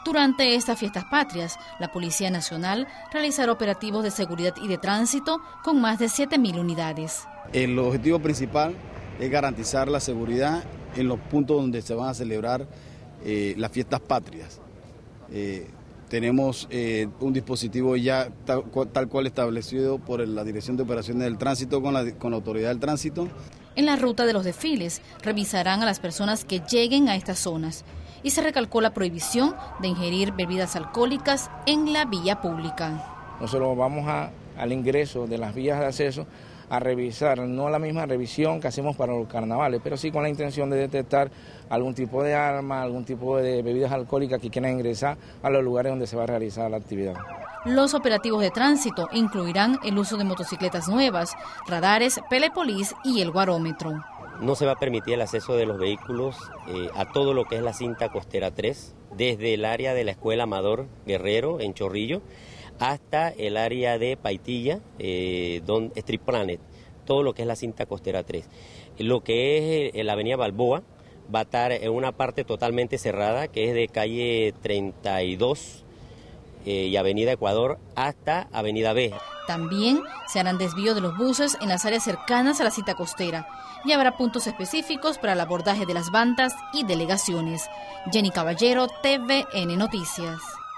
Durante estas fiestas patrias, la Policía Nacional realizará operativos de seguridad y de tránsito con más de 7.000 unidades. El objetivo principal es garantizar la seguridad en los puntos donde se van a celebrar las fiestas patrias. Tenemos un dispositivo ya tal cual establecido por la Dirección de Operaciones del Tránsito con la Autoridad del Tránsito. En la ruta de los desfiles revisarán a las personas que lleguen a estas zonas y se recalcó la prohibición de ingerir bebidas alcohólicas en la vía pública. Nosotros vamos al ingreso de las vías de acceso a revisar, no la misma revisión que hacemos para los carnavales, pero sí con la intención de detectar algún tipo de arma, algún tipo de bebidas alcohólicas que quieran ingresar a los lugares donde se va a realizar la actividad. Los operativos de tránsito incluirán el uso de motocicletas nuevas, radares, Pelepolis y el guarómetro. No se va a permitir el acceso de los vehículos a todo lo que es la cinta costera 3, desde el área de la Escuela Amador Guerrero en Chorrillo hasta el área de Paitilla, Street Planet, todo lo que es la cinta costera 3. Lo que es la avenida Balboa va a estar en una parte totalmente cerrada, que es de calle 32 y avenida Ecuador hasta avenida B. También se harán desvíos de los buses en las áreas cercanas a la cinta costera y habrá puntos específicos para el abordaje de las bandas y delegaciones. Jenny Caballero, TVN Noticias.